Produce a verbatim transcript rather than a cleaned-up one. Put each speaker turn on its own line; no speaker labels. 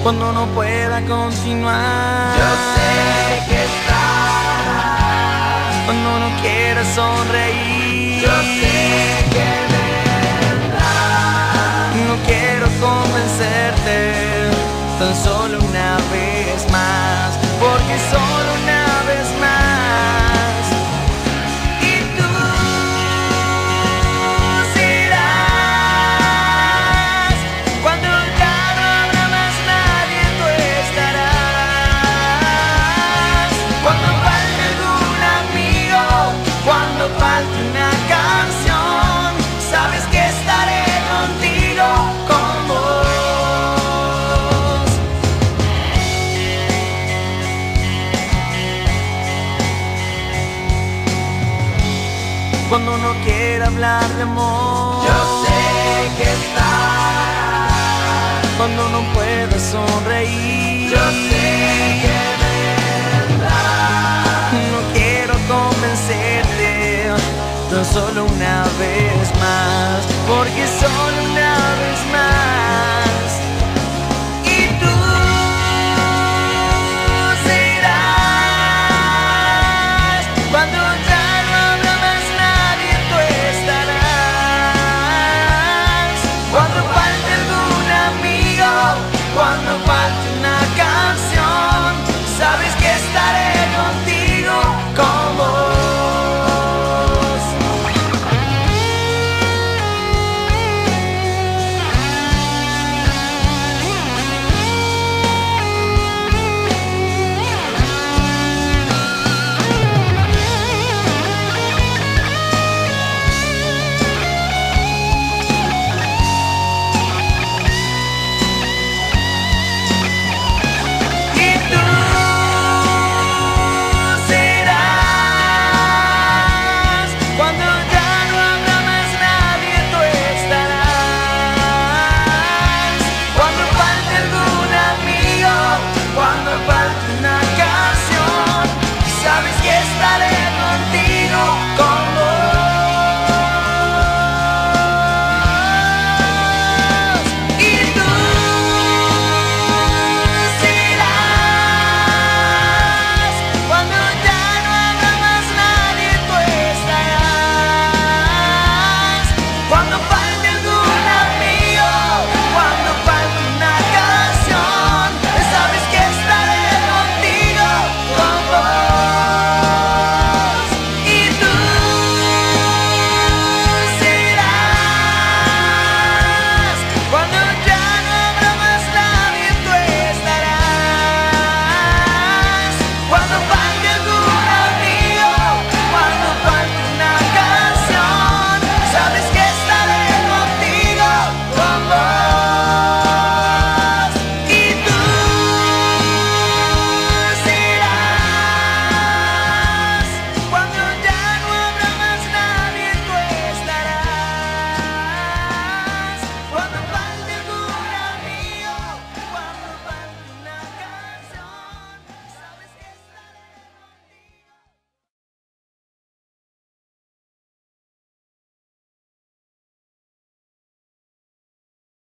cuando no pueda continuar.
Yo sé que estás
cuando no quiera sonreír.
Yo sé que vendrás.
No quiero convencerte tan solo una vez más, porque solo una vez más y tú serás. Cuando ya no habrá más nadie, tú estarás. Cuando falte algún amigo, cuando falte una canción, sabes que estaré contigo, con vos. Cuando no quiera hablar de amor,
Yo sé que estás
cuando no pueda sonreír.
Yo sé que vendrás.
No quiero convencerte tan solo una vez más, porque solo una vez más y tú serás. Cuando ya no habrá más nadie, tú estarás. Cuando falte algún amigo, cuando